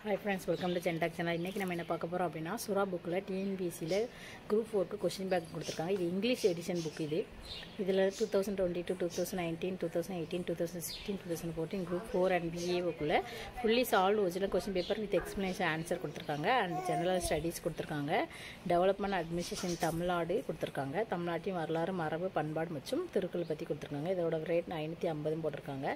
Hi friends, welcome to Chentak channel. இன்னைக்கு நம்ம என்ன பார்க்க போறோம் அப்படினா சுறா புக்ல TNPSC ல group 4 க்கு क्वेश्चन பேங்க் கொடுத்திருக்காங்க. இது இங்கிலீஷ் எடிஷன் புக் இது. இதுல 2022, 2019, 2018, 2016, 2014 group 4 and BA குள்ள fully solved original question paper with explanation answer கொடுத்திருக்காங்க and general studies கொடுத்திருக்காங்க. Development administration தமிழ்நாடு கொடுத்திருக்காங்க. தமிழ்நாட்டின் வரலாறு, மரபு, பண்பாடு மற்றும் திருக்குறள் பத்தி கொடுத்திருக்காங்க. இதோட ரேட் 950 போட்டுருக்காங்க.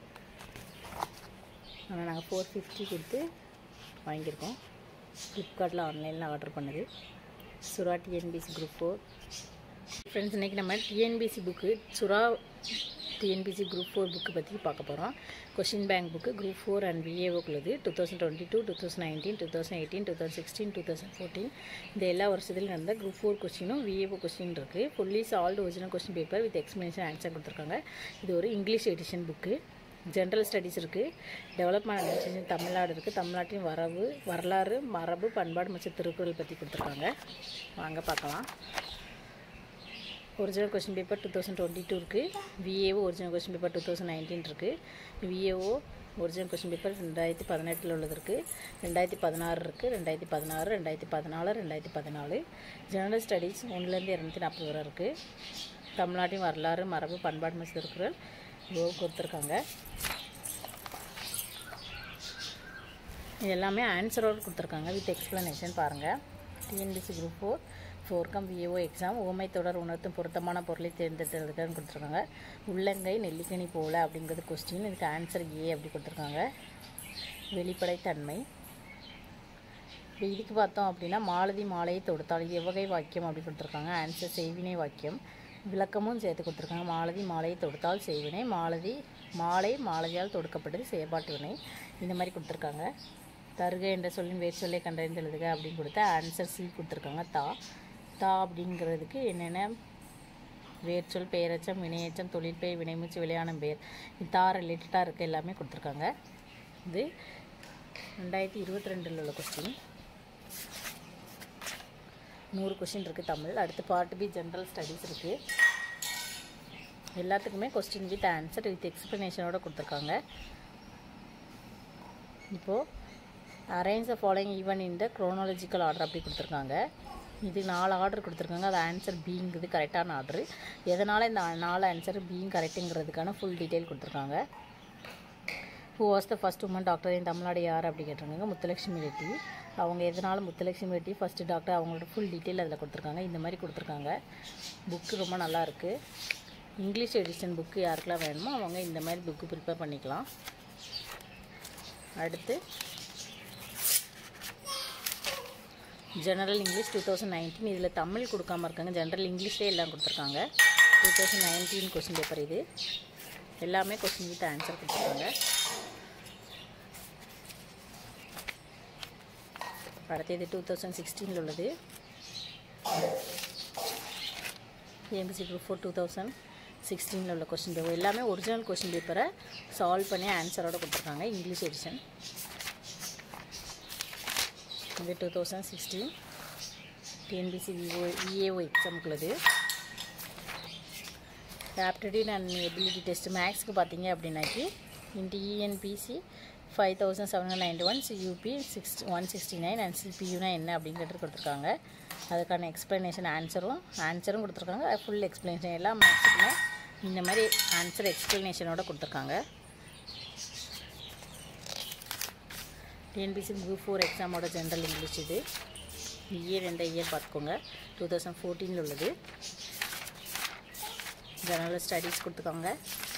ஆனா நாங்க 450 கொடுத்து வாங்கியிருக்கோம். ஃப்ளிப்கார்ட்டில் ஆன்லைனில் ஆர்டர் பண்ணது சுறா டிஎன்பிசி குரூப் 4 ஃப்ரெண்ட்ஸ். இன்றைக்கி நம்ம TNPSC book Sura TNPSC group 4 book பற்றி பார்க்க போகிறோம். Question bank book group 4 and விஏஓக்குள்ளது 2022, 2019, 2018, 2016, 2014 இந்த எல்லா வருஷத்துலையும் நடந்த குரூப் 4 கொஸ்டினும் விஏஓ கொஸ்டின் இருக்குது. Fully solved original question paper with explanation answer கொடுத்துருக்காங்க. இது ஒரு English edition book. General studies இருக்குது. டெவலப்மெண்ட் அட்மினிஸ்ட்ரேஷன் தமிழ்நாடு இருக்குது. தமிழ்நாட்டின் வரலாறு, மரபு, பண்பாடு மற்றும் திருக்குறள் பற்றி கொடுத்துருக்காங்க. வாங்க பார்க்கலாம். ஒரிஜினல் கொஸ்டின் பேப்பர் 2022 இருக்குது. விஏஓ ஒரிஜினல் கொஸ்டின் பேப்பர் 2019 இருக்குது. விஏஓ ஒரிஜினல் கொஸ்டின் பேப்பர் 2018 உள்ளது இருக்குது. 2016 இருக்குது. 2016, 2014, 2014. ஜெனரல் ஸ்டடீஸ் 1லேருந்து 240 வரை இருக்குது. தமிழ்நாட்டின் வரலாறு, மரபு, பண்பாடு மற்றும் திருக்குறள் கொடுத்துருக்காங்க. இது எல்லாமே ஆன்சரோடு கொடுத்துருக்காங்க வித் எக்ஸ்ப்ளனேஷன். பாருங்கள். டிஎன்பிசி குரூப் 4 விஏஓ எக்ஸாம் ஓமை தொடர் உணர்த்தும் பொருத்தமான பொருளை தேர்ந்தெடுத்ததுன்னு கொடுத்துருக்காங்க. உள்ளங்கை நெல்லிக்கனி போல அப்படிங்கிறது கொஸ்டின். இதுக்கு ஆன்சர் ஏ அப்படி கொடுத்துருக்காங்க. வெளிப்படைத்தன்மை. இப்போ இதுக்கு பார்த்தோம் அப்படின்னா மாலதி மாலையை தொடுத்தால் எவ்வகை வாக்கியம் அப்படி கொடுத்துருக்காங்க. ஆன்சர் செய்வினை வாக்கியம். விளக்கமும் சேர்த்து கொடுத்துருக்காங்க. மாலதி மாலையை தொடுத்தால் செய்வினை, மாலையால் தொடுக்கப்பட்டது செயற்பாட்டு வினை, இந்த மாதிரி கொடுத்துருக்காங்க. தருக என்ற சொல்லின் வேறு சொல்லை கண்டறிந்து எழுதுக அப்படின்னு கொடுத்தா ஆன்சர் சி கொடுத்துருக்காங்க. தா அப்படிங்கிறதுக்கு என்னென்ன வேர்ச்சொல், பெயரச்சம், வினையச்சம், தொழிற்பெயர், வினைமூச்சு, விளையாடும் பெயர், தா ரிலேட்டடாக இருக்க எல்லாமே கொடுத்துருக்காங்க. இது 2022 உள்ள கொஸ்டின். 100 கொஸ்டின் இருக்குது தமிழ். அடுத்து பார்ட் பி ஜென்ரல் ஸ்டடீஸ் இருக்குது. எல்லாத்துக்குமே கொஸ்டின் வித் ஆன்சர் வித் எக்ஸ்ப்ளனேஷனோட கொடுத்துருக்காங்க. இப்போது arrange the following even in the chronological order அப்படி கொடுத்துருக்காங்க. இது 4 ஆர்டர் கொடுத்துருக்காங்க. அது ஆன்சர் பிங்கிறது கரெக்டான ஆர்டரு. எதனால் இந்த 4 ஆன்சர் பிங் கரெக்டுங்கிறதுக்கான ஃபுல் டீட்டெயில் கொடுத்துருக்காங்க. Who was the first woman doctor in Tamil Nadu யார் அப்படி கேட்டிருக்காங்க. முத்துலட்சுமி ரெட்டி. அவங்க எதனால் முத்துலட்சுமி ரெட்டி ஃபஸ்ட்டு டாக்டர், அவங்களோட ஃபுல் டீட்டெயில் அதில் கொடுத்துருக்காங்க. இந்த மாதிரி கொடுத்துருக்காங்க. புக்கு ரொம்ப நல்லாயிருக்கு. இங்கிலீஷ் எடிஷன் புக்கு யாருக்கெல்லாம் வேணுமோ அவங்க இந்த மாதிரி புக்கு ப்ரிப்பேர் பண்ணிக்கலாம். அடுத்து ஜெனரல் இங்கிலீஷ் 2019. இதில் தமிழ் கொடுக்காமல் இருக்காங்க. ஜெனரல் இங்கிலீஷ்லேயே எல்லாம் கொடுத்துருக்காங்க. 2019 கொஸ்டின் பேப்பர். இது எல்லாமே கொஸ்டின் வித் ஆன்சர் கொடுத்துருக்காங்க. அடுத்து இது 2016 உள்ளது. டிஎன்பிசி குரூப் 4 2016 உள்ள கொஸ்டின் பேப்பர். எல்லாமே ஒரிஜினல் கொஸ்டின் பேப்பரை சால்வ் பண்ணி ஆன்சரோடு கொடுத்துருக்காங்க. English edition. இது 2016 டிஎன்பிசி விஏஓ எக்ஸாமுக்குள்ளது. ஆப்டிடியூட் அண்ட் எபிலிட்டி டெஸ்ட் மேக்ஸுக்கு பார்த்தீங்க அப்படின்னாக்கி டிஎன்பிசி 5791, சியூபி 169 அண்ட் சிபியூனா என்ன அப்படிங்கிறது கொடுத்துருக்காங்க. அதுக்கான எக்ஸ்ப்ளனேஷன் ஆன்சரும் கொடுத்துருக்காங்க. ஃபுல் எக்ஸ்ப்ளனேஷன் எல்லா மேக்ஸுக்குமே இந்த மாதிரி ஆன்சர் எக்ஸ்ப்ளனேஷனோட கொடுத்துருக்காங்க. டிஎன்பிசி குரூப் 4 எக்ஸாமோட ஜென்ரல் இங்கிலீஷ். இது இயர் பார்த்துக்கோங்க. 2014 உள்ளது. ஜெனரல் ஸ்டடீஸ் கொடுத்துருக்காங்க.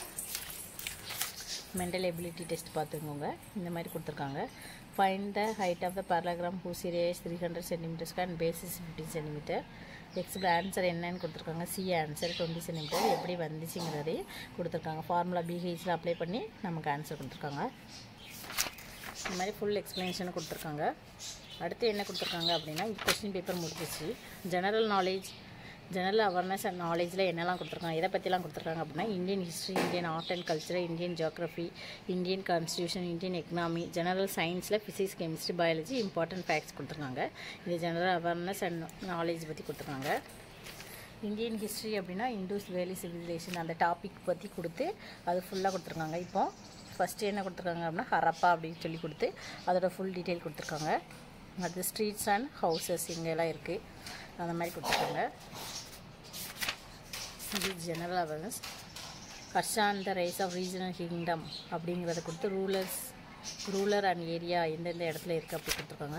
மென்டல் எபிலிட்டி டெஸ்ட் பார்த்துக்கோங்க. இந்த மாதிரி கொடுத்துருக்காங்க. Find the height of the parallelogram whose area 300 cm and basis 15 cm. Answer என்னன்னு கொடுத்துருக்காங்க. C answer 20 cm. எப்படி வந்துச்சுங்கிறதே கொடுத்துருக்காங்க. ஃபார்முலா பிஹெச்சில் அப்ளை பண்ணி நமக்கு ஆன்சர் கொடுத்துருக்காங்க. இந்த மாதிரி ஃபுல் எக்ஸ்ப்ளனேஷன் கொடுத்துருக்காங்க. அடுத்து என்ன கொடுத்துருக்காங்க அப்படின்னா கொஸ்டின் பேப்பர் முடிஞ்சிச்சு. ஜெனரல் அவேர்னஸ் அண்ட் நாலேஜில் என்னெல்லாம் கொடுத்துருக்காங்க, எதை பற்றிலாம் கொடுத்துருக்காங்க அப்படின்னா Indian history, Indian art and culture, Indian geography, Indian constitution, Indian economy, general சயின்ஸில் physics, chemistry, biology important facts கொடுத்துருக்காங்க. இது ஜெனரல் அவேர்னஸ் அண்ட் நாலேஜ் பற்றி கொடுத்துருக்காங்க. இந்தியன் ஹிஸ்ட்ரி அப்படின்னா இண்டஸ் வேலி சிவிலைசேஷன் அந்த டாபிக் பற்றி கொடுத்து அது ஃபுல்லாக கொடுத்துருக்காங்க. இப்போ ஃபஸ்ட்டு என்ன கொடுத்துருக்காங்க அப்படின்னா ஹரப்பா அப்படின்னு சொல்லி கொடுத்து அதோட ஃபுல் டீட்டெயில் கொடுத்துருக்காங்க. அது ஸ்ட்ரீட்ஸ் அண்ட் ஹவுசஸ் இங்கெல்லாம் இருக்குது, அந்த மாதிரி கொடுத்துருக்காங்க. இது general awareness. Harsha and the rise of regional kingdom அப்படிங்கிறத கொடுத்து ரூலர் அண்ட் ஏரியா எந்தெந்த இடத்துல இருக்குது அப்படி கொடுத்துருக்காங்க.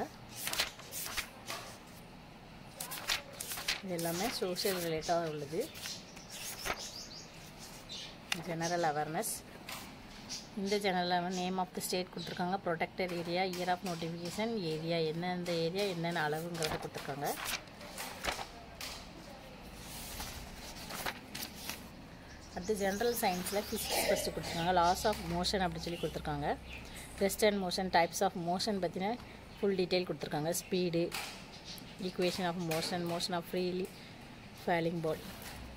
இது எல்லாமே சோஷியல் ரிலேட்டாக உள்ளது. General awareness. இந்த general name of the state கொடுத்துருக்காங்க, protected area, year of notification, area என்னெந்த ஏரியா என்னென்ன அளவுங்கிறத கொடுத்துருக்காங்க. அடுத்து ஜென்ரல் சயின்ஸில் ஃபிசிக்ஸ் ஃபஸ்ட்டு கொடுத்துருக்காங்க. லாஸ் ஆஃப் மோஷன் அப்படின்னு சொல்லி கொடுத்துருக்காங்க. Rest and motion, types of motion பற்றின ஃபுல் டீட்டெயில் கொடுத்துருக்காங்க. Speed, equation of motion, motion of freely falling body.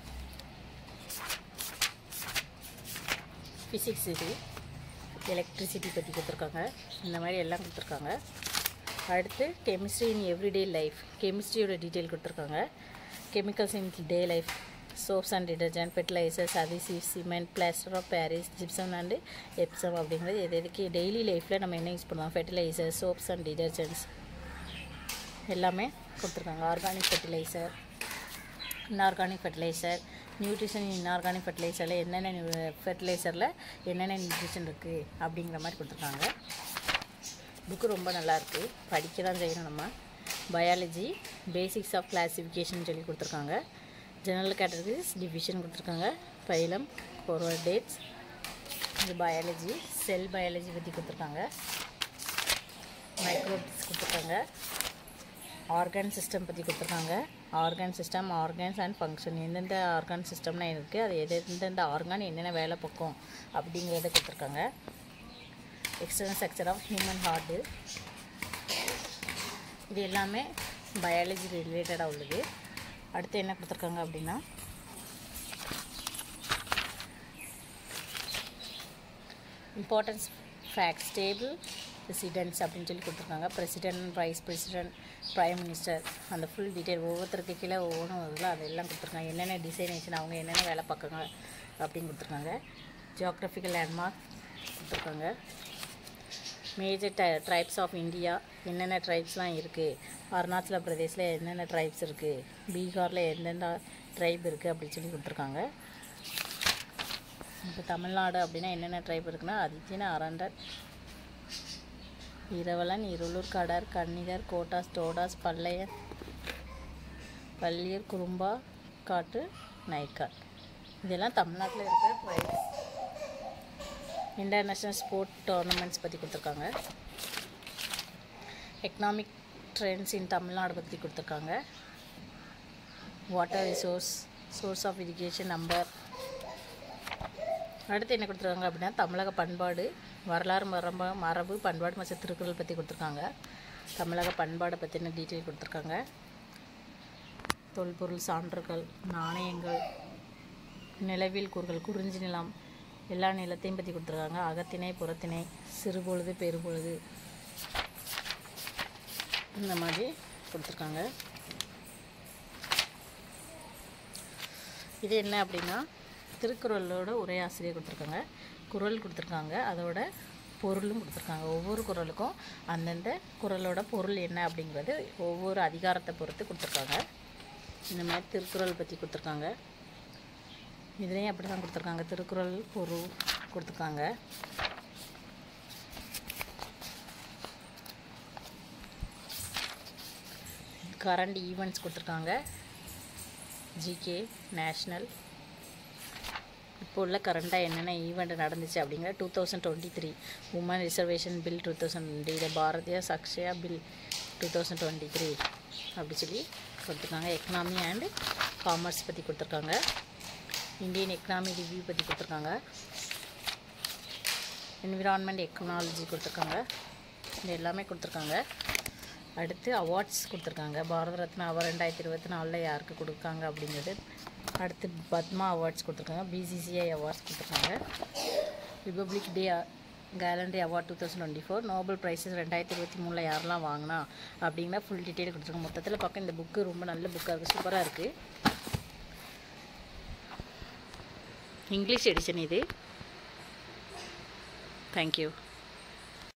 Physics இது எலக்ட்ரிசிட்டி பற்றி கொடுத்துருக்காங்க. இந்த மாதிரி எல்லாம் கொடுத்துருக்காங்க. அடுத்து chemistry in everyday life, கெமிஸ்ட்ரியோட detail கொடுத்துருக்காங்க. Chemicals in day life, soaps and detergent, fertilisers, adhesives, cement, plaster of Paris, gypsum and Epsom அப்படிங்கிறது எதுக்கு டெய்லி லைஃப்பில் நம்ம என்ன யூஸ் பண்ணுவோம், ஃபெர்டிலைசர், சோப்ஸ் அண்ட் டிடர்ஜென்ட்ஸ் எல்லாமே கொடுத்துருக்காங்க. Organic fertiliser, inorganic fertiliser, nutrition inorganic ஃபெர்டிலைசரில் ஃபெர்டிலைசரில் என்னென்ன நியூட்ரிஷன் இருக்குது அப்படிங்கிற மாதிரி கொடுத்துருக்காங்க. புக்கு ரொம்ப நல்லாயிருக்கு, படிக்க தான் செய்யணும் நம்ம. பயாலஜி, பேசிக்ஸ் ஆஃப் கிளாசிஃபிகேஷன் சொல்லி கொடுத்துருக்காங்க. ஜெனரல் கேட்டகரிஸ் டிவிஷன் கொடுத்துருக்காங்க. Phylum, chordates. இது பயாலஜி, செல் பயாலஜி பற்றி கொடுத்துருக்காங்க. மைக்ரோப்ஸ் கொடுத்துருக்காங்க. ஆர்கான் சிஸ்டம் பற்றி கொடுத்துருக்காங்க. Organ system, organs and function, எந்தெந்த ஆர்கான் சிஸ்டம்லாம் இருக்குது, அது எந்தெந்த ஆர்கான் என்னென்ன வேலை பார்க்கும் அப்படிங்கிறத கொடுத்துருக்காங்க. External structure of human heart, இது எல்லாமே பயாலஜி ரிலேட்டடாக உள்ளது. அடுத்து என்ன கொடுத்துருக்காங்க அப்படின்னா இம்பார்ட்டன்ஸ் ஃபேக்ட்ஸ், டேபிள் பிரசிடென்ட்ஸ் அப்படின்னு சொல்லி கொடுத்துருக்காங்க. President, vice president, prime minister, அந்த ஃபுல் டீட்டெயில் ஒவ்வொருத்தருக்கு கீழே ஒவ்வொன்றும் வருதுல அதெல்லாம் கொடுத்துருக்காங்க. என்னென்ன டிசைனேஷன், அவங்க என்னென்ன வேலை பார்க்குறாங்க அப்படின்னு கொடுத்துருக்காங்க. ஜியோக்ராஃபிக்கல் லேண்ட்மார்க் கொடுத்துருக்காங்க. மேஜர் ட்ரைப்ஸ் ஆஃப் இந்தியா, என்னென்ன ட்ரைப்ஸ்லாம் இருக்குது, அருணாச்சல பிரதேசில் என்னென்ன ட்ரைப்ஸ் இருக்குது, பீகாரில் எந்தெந்த ட்ரைப் இருக்குது அப்படின்னு சொல்லி கொடுத்துருக்காங்க. இப்போ தமிழ்நாடு அப்படின்னா என்னென்ன ட்ரைப் இருக்குன்னா அதித்தின, அரண்டர், இரவலன், இருளூர், கடர், கன்னிகர், கோட்டாஸ், டோடாஸ், பள்ளியர், குறும்பா, காட்டு, நைக்கார், இதெல்லாம் தமிழ்நாட்டில் இருக்கிற ட்ரைப்ஸ். இன்டர்நேஷ்னல் ஸ்போர்ட் டோர்னமெண்ட்ஸ் பற்றி கொடுத்துருக்காங்க. எக்கனாமிக் ட்ரெண்ட்ஸ் இன் தமிழ்நாடு பற்றி கொடுத்துருக்காங்க. Water resource, source of irrigation, number. அடுத்து என்ன கொடுத்துருக்காங்க அப்படின்னா தமிழக பண்பாடு, வரலாறு, மரபு, பண்பாடு மற்றும் திருக்குறள் பற்றி கொடுத்துருக்காங்க. தமிழக பண்பாடை பற்றின டீட்டெயில் கொடுத்துருக்காங்க. தொல்பொருள் சான்றுகள், நாணயங்கள், நிலவியல் கூறுகள், குறிஞ்சி நிலம், எல்லா நிலத்தையும் பற்றி கொடுத்துருக்காங்க. அகத்திணை, புறத்திணை, சிறுபொழுது, பெருபொழுது, இந்த மாதிரி கொடுத்துருக்காங்க. இது என்ன அப்படின்னா திருக்குறளோட உரையாசிரியர் கொடுத்துருக்காங்க, குறள் கொடுத்துருக்காங்க, அதோட பொருளும் கொடுத்துருக்காங்க. ஒவ்வொரு குறளுக்கும் அந்தந்த குறளோட பொருள் என்ன அப்படிங்கிறது ஒவ்வொரு அதிகாரத்தை பொறுத்து கொடுத்துருக்காங்க. இந்த மாதிரி திருக்குறள் பற்றி கொடுத்துருக்காங்க. இதுலேயும் அப்படி தான் கொடுத்துருக்காங்க, திருக்குறள் பொருள் கொடுத்துருக்காங்க. கரண்ட் ஈவெண்ட்ஸ் கொடுத்துருக்காங்க. ஜிகே, நேஷ்னல், இப்போ உள்ள கரண்ட்டாக என்னென்ன ஈவெண்ட் நடந்துச்சு அப்படிங்கிற 2023 உமன் ரிசர்வேஷன் பில் 2020, இதை பாரதிய சக்ஷயா பில் 2023 அப்படி சொல்லி கொடுத்துருக்காங்க. எக்கனாமி அண்ட் காமர்ஸ் பற்றி கொடுத்துருக்காங்க. இந்தியன் எக்கனாமி ரிவ்யூ பற்றி கொடுத்துருக்காங்க. என்விரான்மெண்ட் எக்கனாலஜி கொடுத்துருக்காங்க. இது எல்லாமே கொடுத்துருக்காங்க. அடுத்து அவார்ட்ஸ் கொடுத்துருக்காங்க. பாரத ரத்னா அவார்டு 2024 யாருக்கு கொடுக்காங்க அப்படிங்கிறது. அடுத்து பத்மா அவார்ட்ஸ் கொடுத்துருக்காங்க. பிசிசிஐ அவார்ட்ஸ் கொடுத்துருக்காங்க. Republic day gallantry award 2024, Nobel prizes 2023 யாரெல்லாம் வாங்கினா அப்படிங்கிற ஃபுல் டீட்டெயில் கொடுத்துருக்காங்க. மொத்தத்தில் பார்க்க இந்த புக்கு ரொம்ப நல்ல புக்காக இருக்குது, சூப்பராக இருக்குது. இங்கிலீஷ் எடிஷன் இது. தேங்க்யூ.